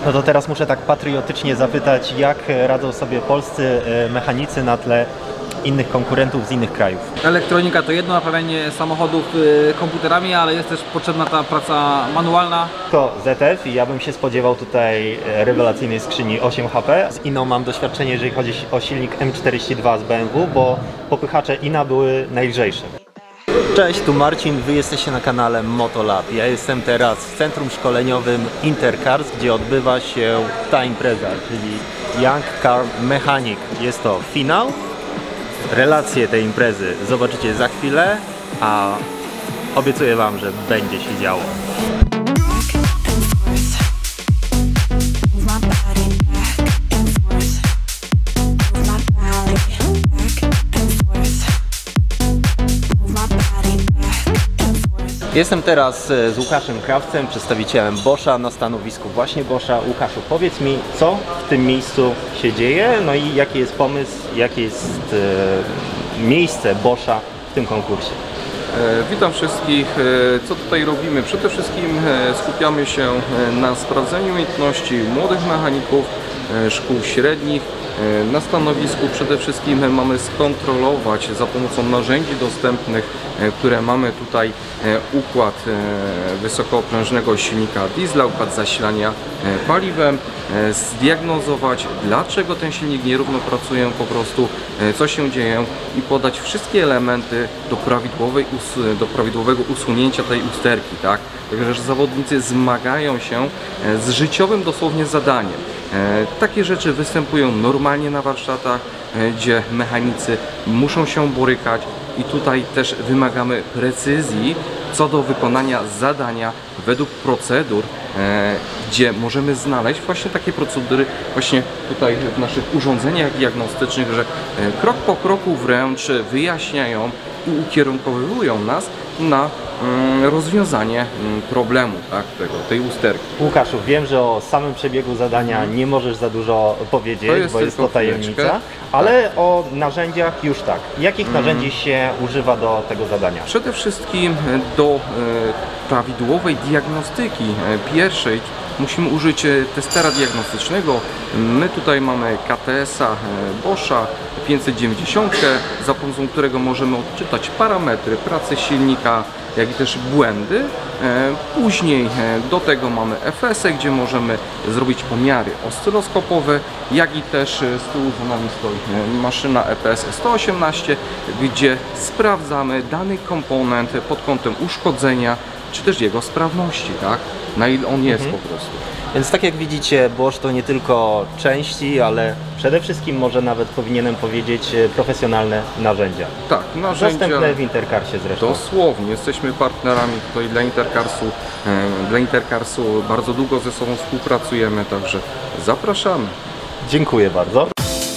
No to teraz muszę tak patriotycznie zapytać, jak radzą sobie polscy mechanicy na tle innych konkurentów z innych krajów? Elektronika to jedno, naprawianie samochodów komputerami, ale jest też potrzebna ta praca manualna. To ZF i ja bym się spodziewał tutaj rewelacyjnej skrzyni 8 HP. Z Inną mam doświadczenie, jeżeli chodzi o silnik M42 z BMW, bo popychacze Ina były najlżejsze. Cześć, tu Marcin, Wy jesteście na kanale Motolab. Ja jestem teraz w centrum szkoleniowym Intercars, gdzie odbywa się ta impreza, czyli Young Car Mechanic. Jest to finał. Relacje tej imprezy zobaczycie za chwilę, a obiecuję Wam, że będzie się działo. Jestem teraz z Łukaszem Krawcem, przedstawicielem Boscha na stanowisku właśnie Boscha. Łukaszu, powiedz mi, co w tym miejscu się dzieje, no i jaki jest pomysł, jakie jest miejsce Boscha w tym konkursie? Witam wszystkich. Co tutaj robimy? Przede wszystkim skupiamy się na sprawdzeniu umiejętności młodych mechaników, szkół średnich. Na stanowisku przede wszystkim mamy skontrolować za pomocą narzędzi dostępnych, które mamy tutaj, układ wysokooprężnego silnika diesla, układ zasilania paliwem, zdiagnozować, dlaczego ten silnik nierówno pracuje, po prostu co się dzieje i podać wszystkie elementy do prawidłowego usunięcia tej usterki, tak? Także zawodnicy zmagają się z życiowym dosłownie zadaniem. Takie rzeczy występują normalnie na warsztatach, gdzie mechanicy muszą się borykać i tutaj też wymagamy precyzji co do wykonania zadania według procedur, gdzie możemy znaleźć właśnie takie procedury właśnie tutaj w naszych urządzeniach diagnostycznych, że krok po kroku wręcz wyjaśniają i ukierunkowują nas na rozwiązanie problemu, tak, tej usterki. Łukaszu, wiem, że o samym przebiegu zadania nie możesz za dużo powiedzieć, bo jest to tajemnica, ale tak. O narzędziach już tak. Jakich narzędzi się używa do tego zadania? Przede wszystkim do prawidłowej diagnostyki pierwszej musimy użyć testera diagnostycznego. My tutaj mamy KTS-a Boscha 590, za pomocą którego możemy odczytać parametry pracy silnika, jak i też błędy. Później do tego mamy FS-y, gdzie możemy zrobić pomiary oscyloskopowe, jak i też z tyłu za nami stoi maszyna EPS 118, gdzie sprawdzamy dany komponent pod kątem uszkodzenia, czy też jego sprawności, tak? Na ile on jest po prostu. Więc tak jak widzicie, Bosch to nie tylko części, ale przede wszystkim może nawet powinienem powiedzieć profesjonalne narzędzia. Tak, narzędzia. Dostępne w Intercarsie zresztą. Dosłownie, jesteśmy partnerami tutaj dla Intercarsu. Dla Intercarsu bardzo długo ze sobą współpracujemy, także zapraszamy. Dziękuję bardzo.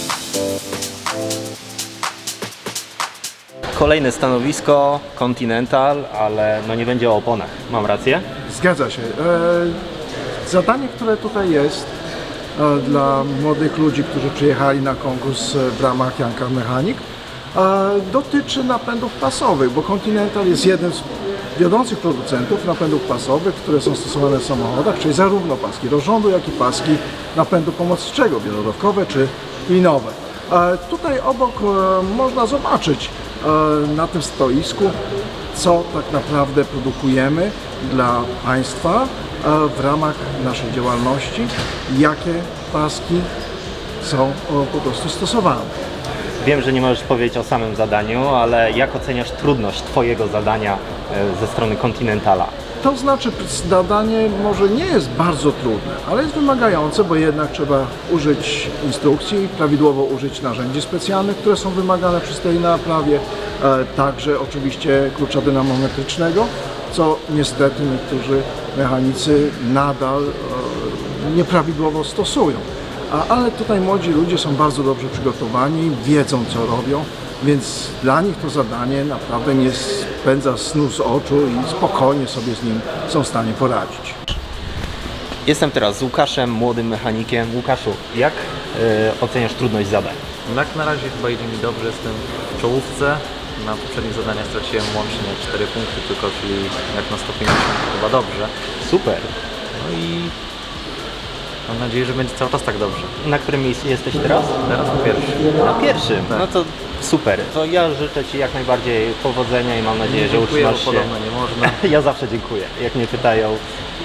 Kolejne stanowisko, Continental, ale no nie będzie o oponach. Mam rację? Zgadza się. Zadanie, które tutaj jest dla młodych ludzi, którzy przyjechali na konkurs w ramach Young Car Mechanic, dotyczy napędów pasowych, bo Continental jest jednym z wiodących producentów napędów pasowych, które są stosowane w samochodach, czyli zarówno paski rozrządu, jak i paski napędu pomocniczego, wielorowkowe czy linowe. Tutaj obok można zobaczyć na tym stoisku, co tak naprawdę produkujemy dla Państwa w ramach naszej działalności, jakie paski są po prostu stosowane. Wiem, że nie możesz powiedzieć o samym zadaniu, ale jak oceniasz trudność Twojego zadania ze strony Continentala? To znaczy, zadanie może nie jest bardzo trudne, ale jest wymagające, bo jednak trzeba użyć instrukcji, prawidłowo użyć narzędzi specjalnych, które są wymagane przy tej naprawie, także oczywiście klucza dynamometrycznego, co niestety niektórzy mechanicy nadal nieprawidłowo stosują. Ale tutaj młodzi ludzie są bardzo dobrze przygotowani, wiedzą co robią, więc dla nich to zadanie naprawdę nie spędza snu z oczu i spokojnie sobie z nim są w stanie poradzić. Jestem teraz z Łukaszem, młodym mechanikiem. Łukaszu, jak oceniasz trudność zadań? Jak na razie chyba idzie mi dobrze, jestem w czołówce. Na poprzednich zadaniach straciłem łącznie 4 punkty tylko, czyli jak na 150 chyba dobrze. Super. No i Mam nadzieję, że będzie cały czas tak dobrze. Na którym miejscu jesteś teraz? Teraz po pierwszy. Na pierwszym. No to super. To ja życzę Ci jak najbardziej powodzenia i mam nadzieję, że Dziękuję, bo utrzymasz się. podobno nie można. Ja zawsze dziękuję. Jak mnie pytają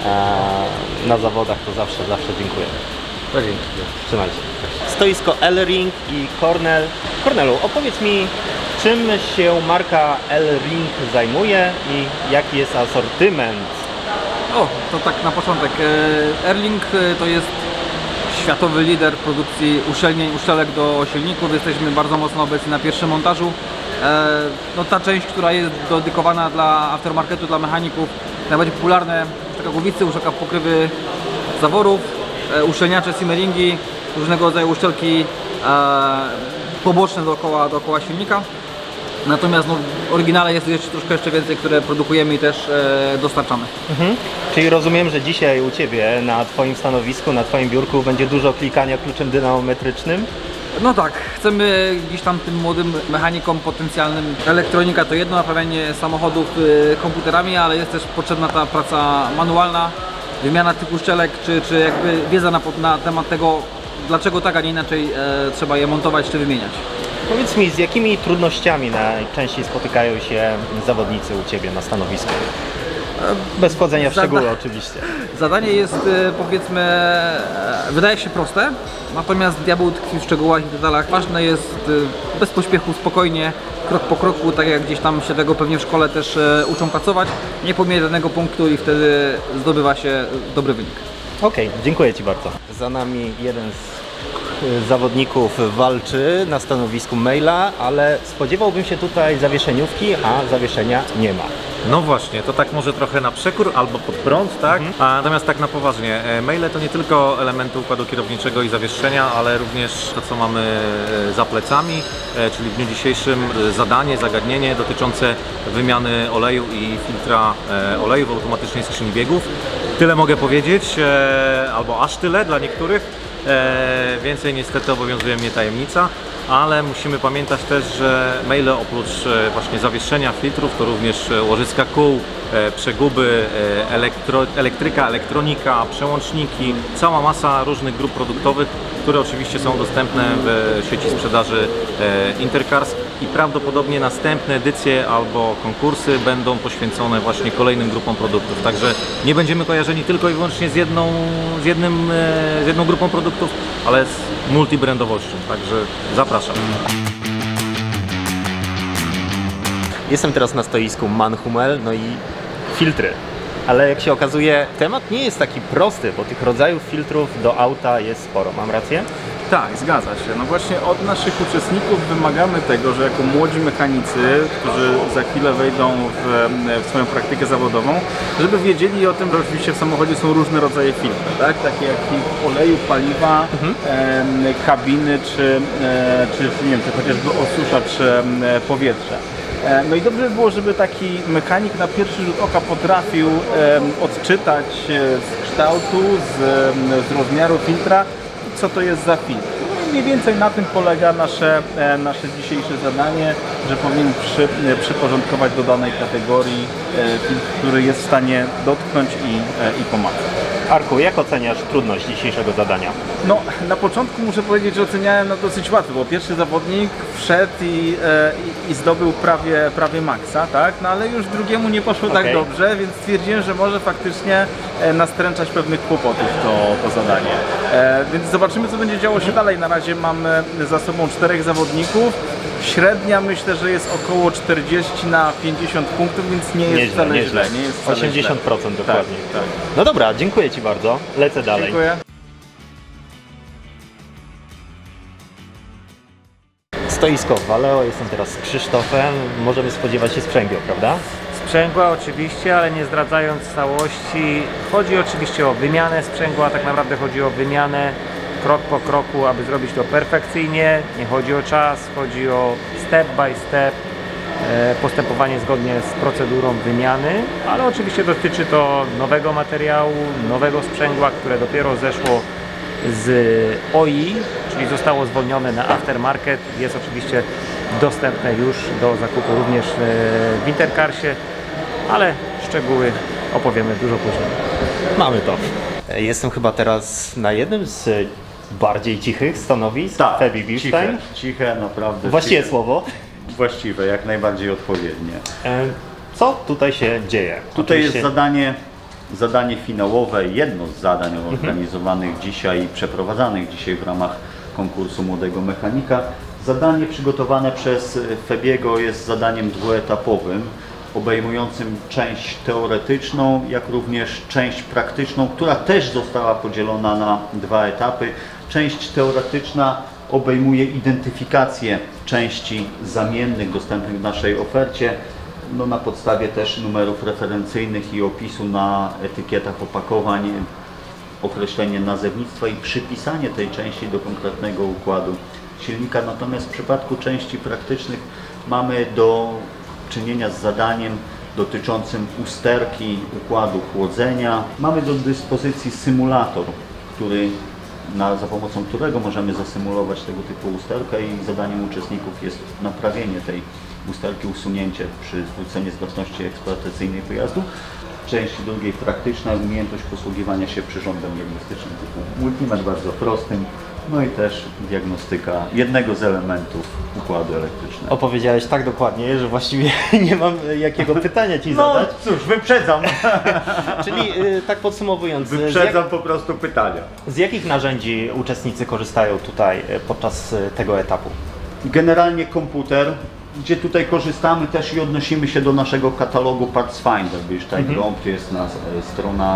na zawodach, to zawsze dziękuję. To dzięki. Trzymaj się. Stoisko L-Ring i Cornell. Cornelu, opowiedz mi, czym się marka L-Ring zajmuje i jaki jest asortyment? O, to tak na początek. Erling to jest światowy lider w produkcji uszczelnień, uszczelek do silników. Jesteśmy bardzo mocno obecni na pierwszym montażu. No, ta część, która jest dedykowana dla aftermarketu, dla mechaników, najbardziej popularne taka głowicy, uszczelka pokrywy zaworów, uszczelniacze, simmeringi, różnego rodzaju uszczelki poboczne dookoła silnika. Natomiast no, w oryginale jest troszkę więcej, które produkujemy i też dostarczamy. Czyli rozumiem, że dzisiaj u Ciebie na Twoim stanowisku, na Twoim biurku będzie dużo klikania kluczem dynamometrycznym? No tak, chcemy gdzieś tam tym młodym mechanikom potencjalnym, elektronika to jedno, naprawianie samochodów komputerami, ale jest też potrzebna ta praca manualna, wymiana tych uszczelek, czy jakby wiedza na temat tego, dlaczego tak, a nie inaczej trzeba je montować czy wymieniać. Powiedz mi, z jakimi trudnościami najczęściej spotykają się zawodnicy u Ciebie na stanowisku? Bez wchodzenia w szczegóły oczywiście. Zadanie jest, powiedzmy, wydaje się proste, natomiast diabeł tkwi w szczegółach i detalach. Ważne jest bez pośpiechu, spokojnie, krok po kroku, tak jak gdzieś tam się tego pewnie w szkole też uczą pracować, nie pomijać danego punktu i wtedy zdobywa się dobry wynik. Okej, dziękuję Ci bardzo. Za nami jeden z zawodników walczy na stanowisku Maila, ale spodziewałbym się tutaj zawieszeniówki, a zawieszenia nie ma. No właśnie, to tak może trochę na przekór albo pod prąd, tak? A natomiast tak na poważnie, maile to nie tylko elementy układu kierowniczego i zawieszenia, ale również to, co mamy za plecami, czyli w dniu dzisiejszym zagadnienie dotyczące wymiany oleju i filtra oleju w automatycznej skrzyni biegów. Tyle mogę powiedzieć, albo aż tyle dla niektórych. Więcej niestety obowiązuje mnie tajemnica, ale musimy pamiętać też, że maile oprócz właśnie zawieszenia filtrów to również łożyska kół, przeguby, elektryka, elektronika, przełączniki, cała masa różnych grup produktowych, które oczywiście są dostępne w sieci sprzedaży Intercars i prawdopodobnie następne edycje albo konkursy będą poświęcone właśnie kolejnym grupom produktów. Także nie będziemy kojarzeni tylko i wyłącznie z jedną grupą produktów, ale z multibrandowością. Także zapraszam. Jestem teraz na stoisku MAN-Hummel, no i filtry. Ale jak się okazuje, temat nie jest taki prosty, bo tych rodzajów filtrów do auta jest sporo. Mam rację? Tak, zgadza się. No właśnie od naszych uczestników wymagamy tego, że jako młodzi mechanicy, którzy za chwilę wejdą w swoją praktykę zawodową, żeby wiedzieli o tym, że oczywiście w samochodzie są różne rodzaje filtrów, tak? Takie jak oleju, paliwa, kabiny, czy nie wiem, czy chociażby osuszacz powietrza. No i dobrze by było, żeby taki mechanik na pierwszy rzut oka potrafił odczytać z kształtu, z rozmiaru filtra, co to jest za filtr. No mniej więcej na tym polega nasze dzisiejsze zadanie, że powinien przyporządkować do danej kategorii filtr, który jest w stanie dotknąć i pomagać. Arku, jak oceniasz trudność dzisiejszego zadania? No, na początku muszę powiedzieć, że oceniałem dosyć łatwo, bo pierwszy zawodnik wszedł i zdobył prawie maksa, tak? No ale już drugiemu nie poszło tak dobrze, więc stwierdziłem, że może faktycznie nastręczać pewnych kłopotów to zadanie. Więc zobaczymy, co będzie działo się dalej. Na razie mamy za sobą 4 zawodników. Średnia myślę, że jest około 40 na 50 punktów, więc nie jest wcale źle. Nie jest wcale 80% źle. dokładnie. Tak. No dobra, dziękuję Ci bardzo. Lecę dalej. Dziękuję. Stoisko Valeo, jestem teraz z Krzysztofem. Możemy spodziewać się sprzęgła, prawda? Sprzęgła oczywiście, ale nie zdradzając całości. Chodzi oczywiście o wymianę sprzęgła, tak naprawdę chodzi o wymianę krok po kroku, aby zrobić to perfekcyjnie. Nie chodzi o czas, chodzi o step by step, postępowanie zgodnie z procedurą wymiany, ale oczywiście dotyczy to nowego materiału, nowego sprzęgła, które dopiero zeszło z OI, czyli zostało zwolnione na aftermarket. Jest oczywiście dostępne już do zakupu również w Intercarsie, ale szczegóły opowiemy dużo później. Mamy to. Jestem chyba teraz na jednym z bardziej cichych stanowisk. Tak, Febi Bilstein. ciche, naprawdę. Właściwe ciche. słowo. Właściwe, jak najbardziej odpowiednie. Co tutaj się dzieje? Tutaj Oczywiście... jest zadanie finałowe, jedno z zadań organizowanych dzisiaj, przeprowadzanych dzisiaj w ramach konkursu Młodego Mechanika. Zadanie przygotowane przez Febiego jest zadaniem dwuetapowym, obejmującym część teoretyczną, jak również część praktyczną, która też została podzielona na dwa etapy. Część teoretyczna obejmuje identyfikację części zamiennych dostępnych w naszej ofercie, no na podstawie też numerów referencyjnych i opisu na etykietach opakowań, określenie nazewnictwa i przypisanie tej części do konkretnego układu silnika. Natomiast w przypadku części praktycznych mamy do czynienia z zadaniem dotyczącym usterki układu chłodzenia. Mamy do dyspozycji symulator, za pomocą którego możemy zasymulować tego typu usterkę i zadaniem uczestników jest naprawienie tej usterki, usunięcie, przywrócenie zgodności eksploatacyjnej pojazdu. Część drugiej praktyczna, umiejętność posługiwania się przyrządem diagnostycznym typu multimet, bardzo prostym, no i też diagnostyka jednego z elementów układu elektrycznego. Opowiedziałeś tak dokładnie, że właściwie nie mam jakiego pytania Ci zadać. No cóż, wyprzedzam. Czyli tak podsumowując, Wyprzedzam po prostu pytania. Z jakich narzędzi uczestnicy korzystają tutaj podczas tego etapu? Generalnie komputer, gdzie tutaj korzystamy też i odnosimy się do naszego katalogu Parts Finder, gdzie jest strona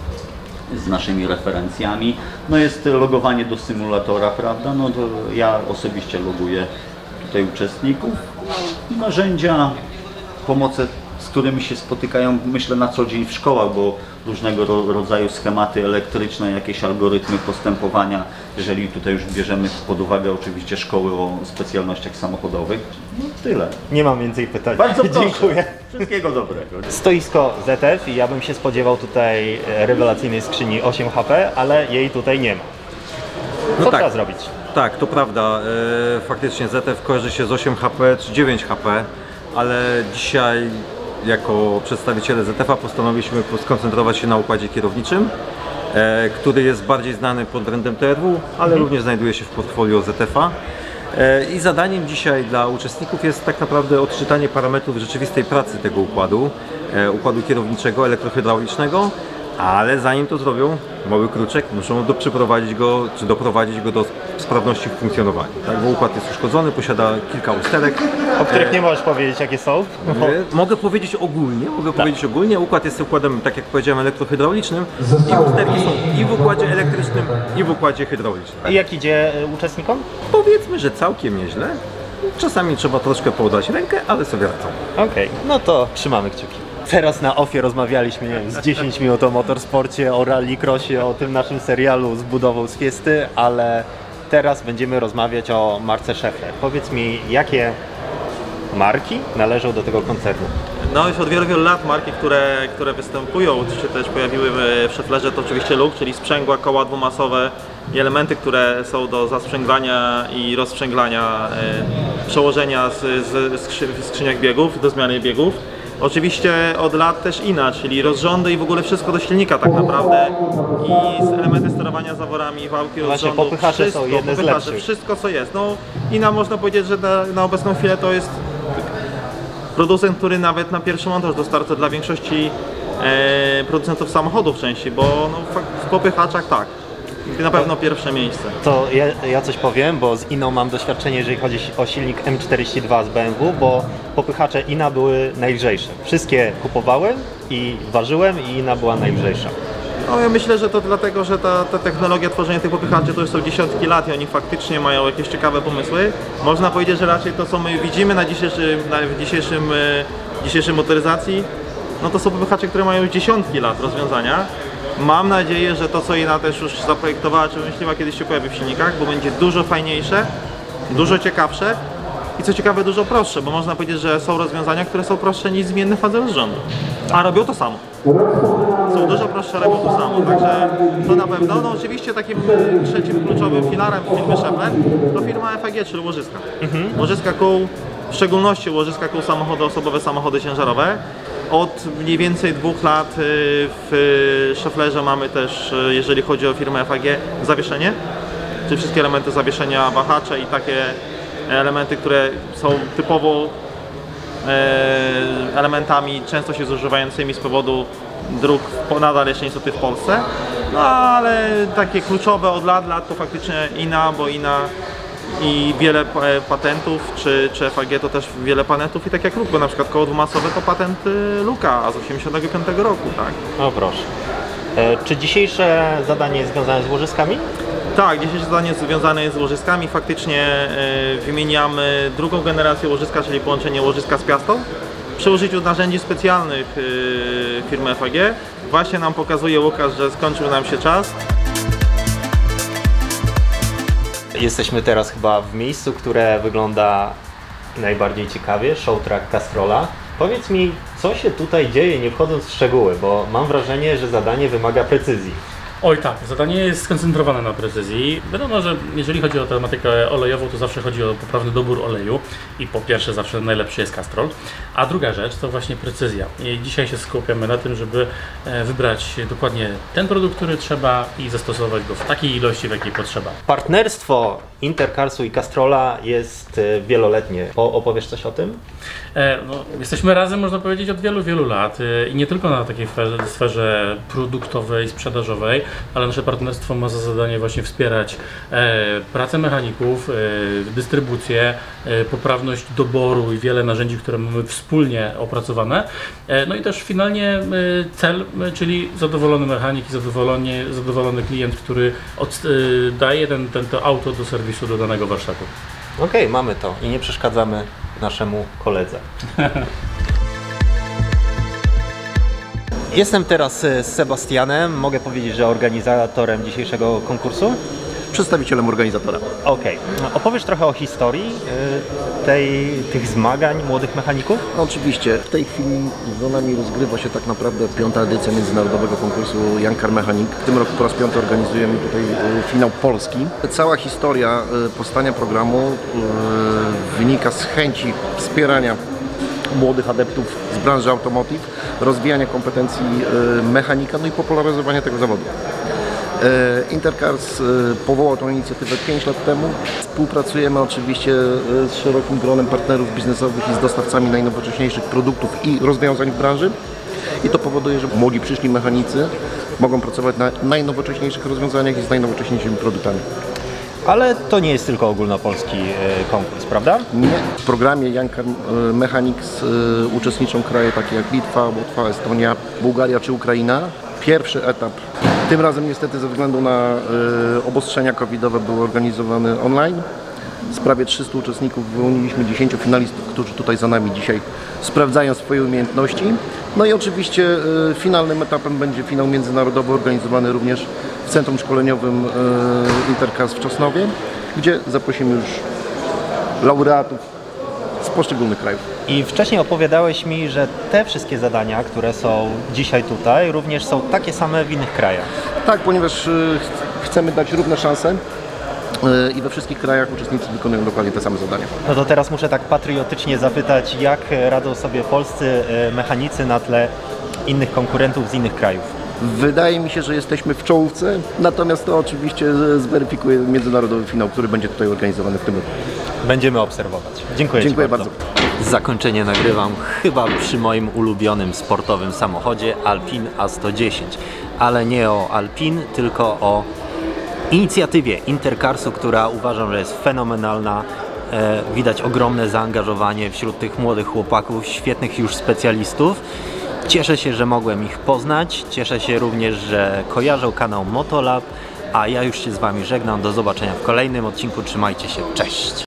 z naszymi referencjami. No jest logowanie do symulatora, prawda? No to ja osobiście loguję tutaj uczestników. Narzędzia, pomoce, z którymi się spotykają, myślę, na co dzień w szkołach, bo różnego rodzaju schematy elektryczne, jakieś algorytmy postępowania, jeżeli tutaj już bierzemy pod uwagę oczywiście szkoły o specjalnościach samochodowych. No tyle. Nie mam więcej pytań. Bardzo proszę. Dziękuję. Wszystkiego dobrego. Stoisko ZF i ja bym się spodziewał tutaj rewelacyjnej skrzyni 8 HP, ale jej tutaj nie ma. Co trzeba zrobić? Tak, to prawda. Faktycznie ZF kojarzy się z 8 HP czy 9 HP, ale dzisiaj jako przedstawiciele ZF-a postanowiliśmy skoncentrować się na układzie kierowniczym, który jest bardziej znany pod brandem TRW, ale również znajduje się w portfolio ZF-a. I zadaniem dzisiaj dla uczestników jest tak naprawdę odczytanie parametrów rzeczywistej pracy tego układu kierowniczego, elektrohydraulicznego, ale zanim to zrobią, mały kruczek, muszą doprowadzić go do sprawności w funkcjonowaniu. Tak, bo układ jest uszkodzony, posiada kilka usterek. O których nie możesz powiedzieć, jakie są? Mogę powiedzieć ogólnie. Układ jest układem, tak jak powiedziałem, elektrohydraulicznym i usterki są i w układzie elektrycznym, i w układzie hydraulicznym. I jak idzie uczestnikom? Powiedzmy, że całkiem nieźle. Czasami trzeba troszkę podać rękę, ale sobie radzą. Okej, no to trzymamy kciuki. Teraz na OFFie rozmawialiśmy, nie wiem, z 10 minut o motorsporcie, o rallycrossie, o tym naszym serialu z budową z Fiesty, ale teraz będziemy rozmawiać o marce Schaeffler. Powiedz mi, jakie marki należą do tego koncernu? No już od wielu, wielu lat marki, które występują, czy się też pojawiły w Schaefflerze, to oczywiście LUK, czyli sprzęgła, koła dwumasowe i elementy, które są do zasprzęglania i rozsprzęglania, przełożenia w skrzyniach biegów, do zmiany biegów. Oczywiście od lat też INA, czyli rozrządy i w ogóle wszystko do silnika tak naprawdę i elementy sterowania zaworami, wałki rozrządu, popychacze są jedne z lepszych. Wszystko co jest. No INA można powiedzieć, że na obecną chwilę to jest producent, który nawet na pierwszy montaż dostarcza dla większości producentów samochodów części, bo no, w popychaczach tak. Na pewno pierwsze miejsce. To ja coś powiem, bo z INA mam doświadczenie, jeżeli chodzi o silnik M42 z BMW, bo popychacze INA były najlżejsze. Wszystkie kupowałem i ważyłem i INA była najlżejsza. No ja myślę, że to dlatego, że ta technologia tworzenia tych popychaczy to już są dziesiątki lat i oni faktycznie mają jakieś ciekawe pomysły. Można powiedzieć, że raczej to co my widzimy w dzisiejszej motoryzacji, no to są popychacze, które mają już dziesiątki lat rozwiązania. Mam nadzieję, że to co INA też już zaprojektowała czy wymyśliła kiedyś się pojawi w silnikach, bo będzie dużo fajniejsze, dużo ciekawsze i co ciekawe dużo prostsze, bo można powiedzieć, że są rozwiązania, które są prostsze niż zmienne fazy rozrządu, a robią to samo. Są dużo prostsze, robią to samo, także to na pewno. No oczywiście takim trzecim kluczowym filarem w firmy Schaeffler to firma FAG, czyli łożyska. Łożyska kół, w szczególności łożyska kół samochody osobowe, samochody ciężarowe. Od mniej więcej 2 lat w Schaefflerze mamy też, jeżeli chodzi o firmę FAG, zawieszenie, czyli wszystkie elementy zawieszenia, wahacze i takie elementy, które są typowo elementami często się zużywającymi z powodu dróg nadal jeszcze niestety w Polsce. No ale takie kluczowe od lat to faktycznie INA, bo INA i wiele patentów, czy FAG to też wiele patentów i tak jak Luke, na przykład koło dwumasowe to patent Luka z 85 roku, tak. O proszę. Czy dzisiejsze zadanie jest związane z łożyskami? Tak, dzisiejsze zadanie związane jest z łożyskami. Faktycznie wymieniamy drugą generację łożyska, czyli połączenie łożyska z piastą. Przy użyciu narzędzi specjalnych firmy FAG. Właśnie nam pokazuje Łukasz, że skończył nam się czas. Jesteśmy teraz chyba w miejscu, które wygląda najbardziej ciekawie, show track Castrola. Powiedz mi, co się tutaj dzieje, nie wchodząc w szczegóły, bo mam wrażenie, że zadanie wymaga precyzji. Oj tak, zadanie jest skoncentrowane na precyzji. Wiadomo, że jeżeli chodzi o tematykę olejową, to zawsze chodzi o poprawny dobór oleju i po pierwsze zawsze najlepszy jest Castrol, a druga rzecz to właśnie precyzja. I dzisiaj się skupiamy na tym, żeby wybrać dokładnie ten produkt, który trzeba i zastosować go w takiej ilości, w jakiej potrzeba. Partnerstwo Intercarsu i Castrola jest wieloletnie. Opowiesz coś o tym? No, jesteśmy razem, można powiedzieć, od wielu lat i nie tylko na takiej sferze produktowej, sprzedażowej, ale nasze partnerstwo ma za zadanie właśnie wspierać pracę mechaników, dystrybucję, poprawność doboru i wiele narzędzi, które mamy wspólnie opracowane. No i też finalnie cel, czyli zadowolony mechanik i zadowolony klient, który daje to auto do serwisu do danego warsztatu. Okej, mamy to i nie przeszkadzamy naszemu koledze. Jestem teraz z Sebastianem, mogę powiedzieć, że organizatorem dzisiejszego konkursu? Przedstawicielem organizatora. Okej. Opowiesz trochę o historii tych zmagań młodych mechaników? No, oczywiście. W tej chwili za nami rozgrywa się tak naprawdę 5. edycja międzynarodowego konkursu Young Car Mechanic. W tym roku po raz 5 organizujemy tutaj finał polski. Cała historia powstania programu wynika z chęci wspierania młodych adeptów z branży automotive, rozwijania kompetencji mechanika, no i popularyzowania tego zawodu. Intercars powołał tę inicjatywę 5 lat temu. Współpracujemy oczywiście z szerokim gronem partnerów biznesowych i z dostawcami najnowocześniejszych produktów i rozwiązań w branży. I to powoduje, że młodzi przyszli mechanicy mogą pracować na najnowocześniejszych rozwiązaniach i z najnowocześniejszymi produktami. Ale to nie jest tylko ogólnopolski konkurs, prawda? Nie. W programie Young Car Mechanics uczestniczą kraje takie jak Litwa, Łotwa, Estonia, Bułgaria czy Ukraina. Pierwszy etap, tym razem niestety ze względu na obostrzenia covidowe, był organizowany online. Z prawie 300 uczestników wyłoniliśmy 10 finalistów, którzy tutaj za nami dzisiaj sprawdzają swoje umiejętności. No i oczywiście finalnym etapem będzie finał międzynarodowy organizowany również w Centrum Szkoleniowym Intercars w Czosnowie, gdzie zaprosimy już laureatów z poszczególnych krajów. I wcześniej opowiadałeś mi, że te wszystkie zadania, które są dzisiaj tutaj, również są takie same w innych krajach. Tak, ponieważ chcemy dać równe szanse i we wszystkich krajach uczestnicy wykonują dokładnie te same zadania. No to teraz muszę tak patriotycznie zapytać, jak radzą sobie polscy mechanicy na tle innych konkurentów z innych krajów? Wydaje mi się, że jesteśmy w czołówce, natomiast to oczywiście zweryfikuje międzynarodowy finał, który będzie tutaj organizowany w tym roku. Będziemy obserwować. Dziękuję Ci bardzo. Zakończenie nagrywam chyba przy moim ulubionym sportowym samochodzie Alpine A110. Ale nie o Alpine, tylko o inicjatywie Intercarsu, która uważam, że jest fenomenalna. Widać ogromne zaangażowanie wśród tych młodych chłopaków, świetnych już specjalistów. Cieszę się, że mogłem ich poznać. Cieszę się również, że kojarzą kanał Motolab. A ja już się z Wami żegnam. Do zobaczenia w kolejnym odcinku. Trzymajcie się. Cześć!